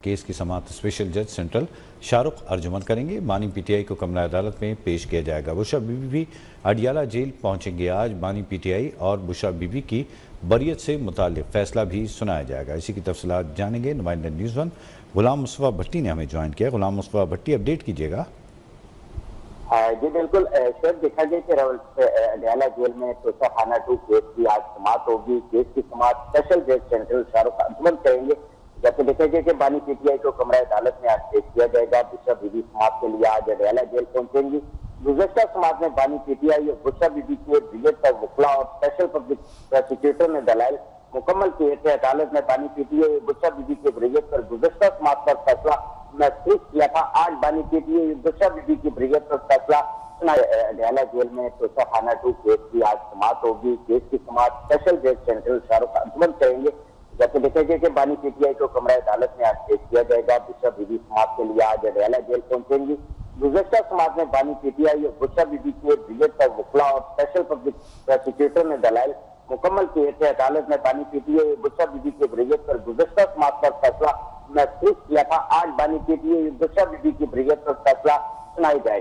Case की समाअत special जज सेंट्रल शाहरुख अर्जुमन करेंगे। बानी पीटीआई को कमरा अदालत में पेश किया जाएगा। बुशरा बीबी भी अडियाला जेल पहुंचेंगे। आज बानी पीटीआई और बुशरा बीबी की बरियत से मुताल्लिक फैसला भी सुनाया जाएगा। इसी की तफसीलात जानेंगे। नुमाइंदा न्यूज़ वन गुलाम मुस्तफा भट्टी ने हमें ज्वाइन किया। गुलाम मुस्तफा भट्टी, अपडेट कीजिएगा। जी बिल्कुल सर, देखा गया कि अडियाला जेल में तोशा खाना 2 केस की आज समाअत होगी। केस की समाअत स्पेशल जज सेंट्रल शाहरुख अर्जुमन करेंगे। जबकि देखा गया कि बानी पीटीआई को कमरा अदालत में आज पेश किया जाएगा। बुशरा बीबी समाअत के लिए आज अडियाला जेल पहुंचेंगी। गुज़श्ता समाअत में बानी पीटीआई और बुशरा बीबी के ब्रिगेड पर वकला और स्पेशल पब्लिक प्रोसिक्यूटर ने दलाइल मुकम्मल किए थे। अदालत ने बानी पीटीआई और बुशरा बीबी के ब्रिगेड पर गुज़श्ता समाअत पर फैसला महसूस किया था। आज बानी पीटीआई बुशरा बीबी की ब्रिगेड पर फैसला सुनाया। अडियाला जेल में तोशा खाना 2 केस की आज समाअत होगी। केस की समाअत स्पेशल जज सेंट्रल शाहरुख अर्जुमन करेंगे। जबकि देखा गया कि बानी पीटीआई को कमरा अदालत में आज पेश किया जाएगा। बुशरा बीबी समाअत के लिए आज अडियाला जेल पहुंचेंगी। गुज़श्ता समाअत में बानी पीटीआई और बुशरा बीबी के ब्रिगेड पर वकला और स्पेशल पब्लिक प्रोसिक्यूटर ने दलाइल मुकम्मल किए थे। अदालत ने बानी पीटीआई और बुशरा बीबी के ब्रिगेड पर गुज़श्ता समाअत पर फैसला महसूस किया था। आज बानी पीटीआई और बुशरा बीबी की ब्रिगेड पर फैसला सुनाई जाएगा।